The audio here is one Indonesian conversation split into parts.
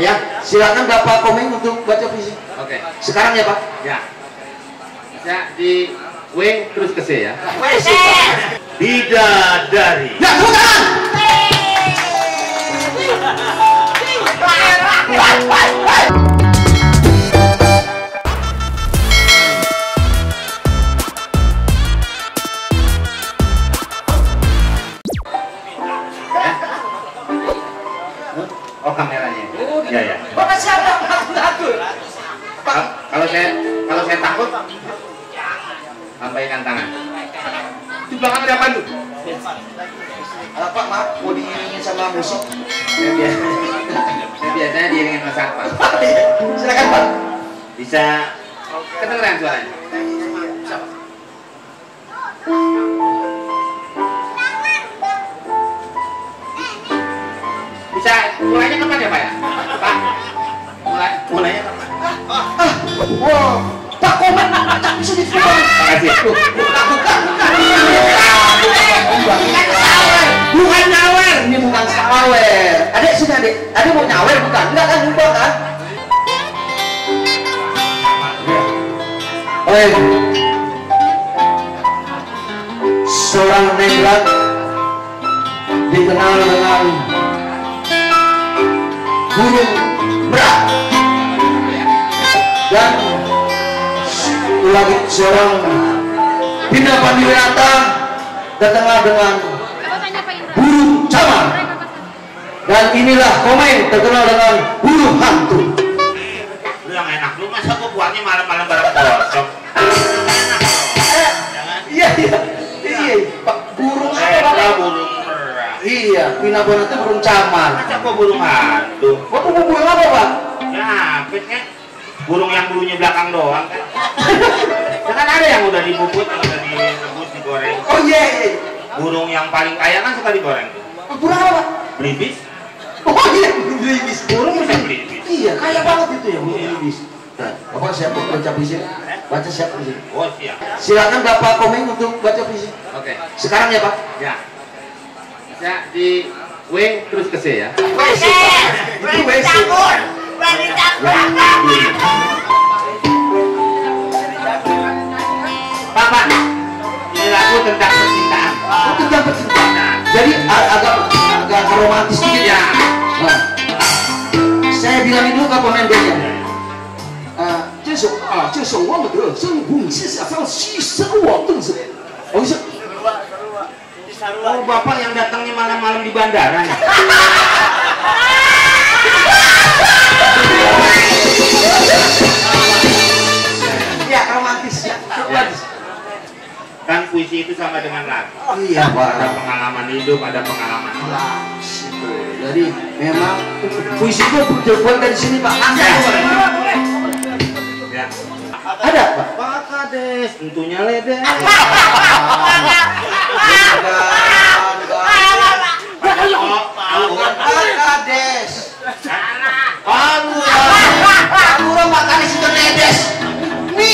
Ya, silakan Bapak Komeng untuk baca puisi. Oke. Sekarang ya Pak. Ya. Bisa di W terus ke C ya. WC. Bidadari. Ya, tepuk tangan. Oh, kameranya. Ya ya. Bapak siapa? Takut. Kalau saya takut, lambaikan tangan. Di belakang ada apa tuh? Pak, maaf, mau diiringin sama musik. Biasanya diiringin sama satpam. Silakan Pak. Bisa kedengeran suaranya. Bisa mulainya kapan ya Pak ya? Pak, mulainya kapan? Wow, Pak Komeng, tak bisa diterima. Makasih. Bukan nyawer, ini bukan sawer. Adek sini adek, adek mau nyawer bukan? Enggak kan, lupa kan? Seorang neglat dikenal dengan burung merak dan lagi seorang Bina Pandiwirata datanglah dengan burung camar, dan inilah Komeng terkenal dengan burung hantu. Lu yang enak, lu masa gua buatnya malam-malam bareng kosong. Iya Pak, burung apa Pak? Burung merah. Iya, Bina Bona itu burung camar. Masa gua burung hantu? Bapak mau burung apa Pak? Ya, kan burung yang bulunya belakang doang kan. Ya kan ada yang udah dibubut, yang udah direbus, digoreng. Oh iya. Burung yang paling kaya kan suka digoreng tuh. Burung apa Pak? Belibis. Oh iya, burung belibis. Burung bisa belibis. Iya, kaya banget itu ya burung belibis. Nah, Bapak siap baca puisi? Baca siap puisi. Oh siap. Silakan Bapak Komeng untuk baca puisi. Oke. Sekarang ya Pak. Ya. Bisa di W terus ke C ya. WC. Itu WC. Pak, ini lagu tentang percintaan. Oh, tentang percintaan. Jadi agak romantis sedikit ya. Nah, saya bilangin dulu ke pemain-pemainnya. 这首这首我们的生活是想放牺牲我更是。Oh, Oh, Bapak yang datangnya malam-malam di bandara ya? Ya, romantis ya. Romantis. Kan puisi itu sama dengan lagu. Oh iya, Pak. Ada pengalaman hidup, ada pengalaman Nah, situ. Jadi memang puisi itu terbuat dari sini, Pak. Ada, ya. ada, Pak. Pak Kades, tentunya ledek. Kades. Alura makan itu ledes. Nih.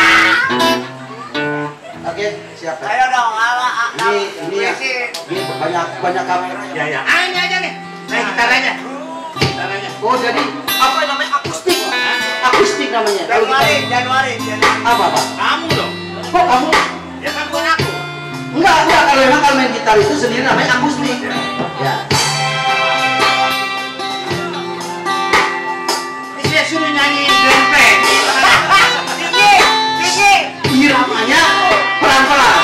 Oke, siap. Ayo dong, Ini ya. Ini banyak kamera. Ya ya. Ini aja nih. Gitar aja. Oh, jadi apa namanya akustik? Akustik namanya. Januari. Apa, Pak? Kamu dong. Kok kamu? Ya kan bukan aku. Enggak. Kalau memang kalau main gitar itu sendiri namanya akustik. Ya. Ini saya suruh nyanyi dempet. Iramanya pelan-pelan.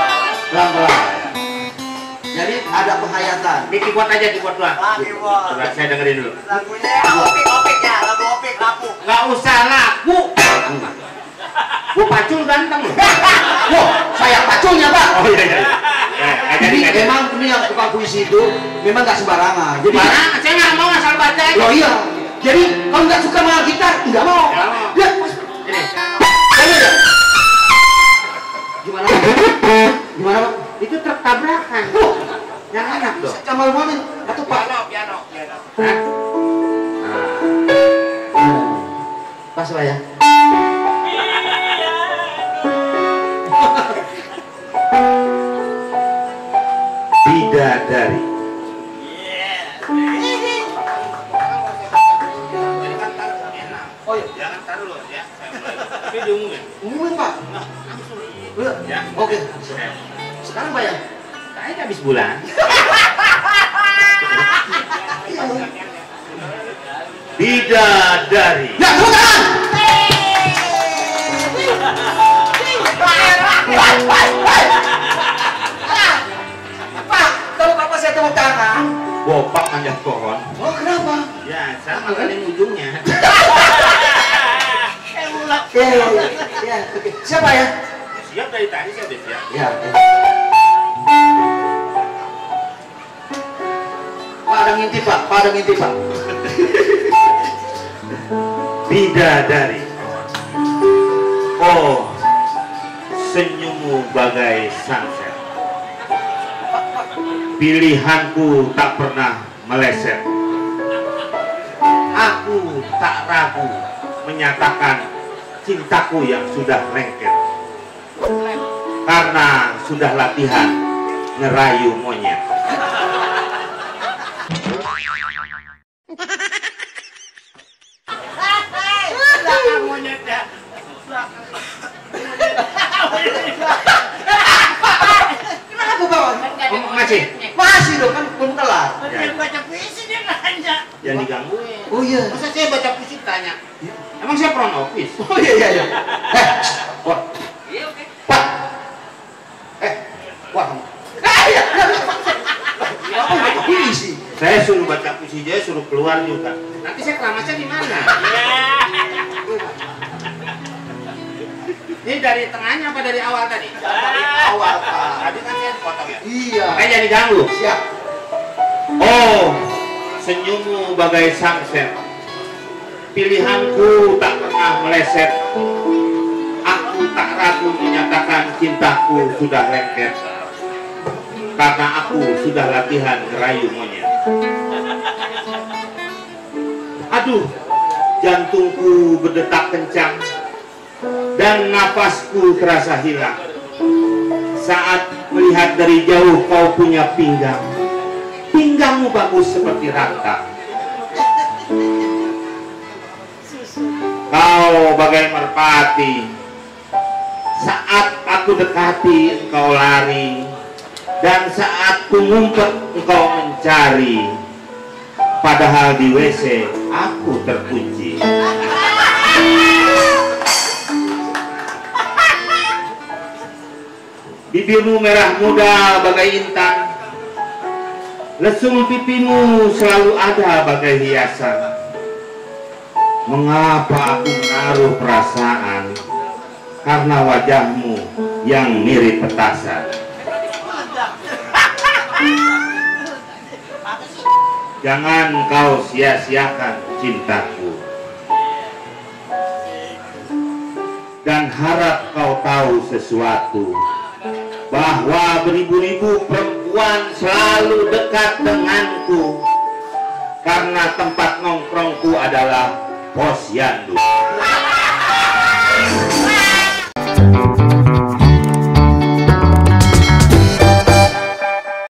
Jadi ada penghayatan. Ini keyboard aja, keyboard doang. Coba saya dengerin dulu. Lagunya opik ya, lagu opik, lagu. Nggak usah lagu. Gua pacul ganteng loh. Wah, saya paculnya, Pak. Oh iya. Jadi memang ini yang tukang puisi itu memang nggak sembarangan. Jadi Mana? Saya nggak mau asal baca aja. loh iya. Jadi kalau nggak suka sama gitar, nggak mau. Nggak mau. Ya, Ini. jangan ya. Gimana? Gimana, Pak? Itu truk tabrakan. Yang enak dong. Kamal mana? Atau Pak? Piano. Hah? Pas lah ya. Bidadari. Ntar dulu ya. Tapi diumumin. Umumin Pak. Ya. Oke. Sekarang bayar. Kayaknya habis bulan. Bidadari. Ya, tepuk tangan. Pak, kalau Bapak saya tepuk tangan. Bopak manjat pohon. Oh, kenapa? Ya, saya makan ujungnya. Ya, oke. Siapa ya? Siap dari tadi saya udah siap. Ya. Pak ada ngintip Pak, Pak ada ngintip Pak. Bidadari. Oh, senyummu bagai sunset. Pilihanku tak pernah meleset. Aku tak ragu menyatakan cintaku yang sudah lengket. Karena sudah latihan ngerayu monyet. Belakang monyetnya. Kenapa Bapak? Masih? Masih dong, kan belum kelar. Baca puisi dia nanya. Jangan digangguin. Oh iya. Masa saya baca puisi tanya? Emang saya front office? Oh iya. Wah. Pak. Wah. Ya. Bapak baca puisi. Saya suruh baca puisi dia, suruh keluar juga. Nanti saya keramasnya di mana? Ini dari tengahnya apa dari awal tadi? Dari awal Pak. Tadi kan saya dipotong ya? Iya. Makanya jangan diganggu. Siap. Oh, senyummu bagai sunset. Pilihanku tak pernah meleset. Aku tak ragu menyatakan cintaku sudah lengket. Karena aku sudah latihan ngerayu monyet. Aduh, jantungku berdetak kencang dan napasku terasa hilang saat melihat dari jauh kau punya pinggang. Pinggangmu bagus seperti rata. Kau bagai merpati. Saat aku dekati engkau lari, dan saat ku ngumpet engkau mencari. Padahal di WC aku terkunci. Bibirmu merah muda bagai intan. Lesung pipimu selalu ada bagai hiasan. Mengapa aku menaruh perasaan? Karena wajahmu yang mirip petasan. Jangan kau sia-siakan cintaku. Dan harap kau tahu sesuatu, bahwa beribu-ribu perempuan selalu dekat denganku, karena tempat nongkrongku adalah posyandu.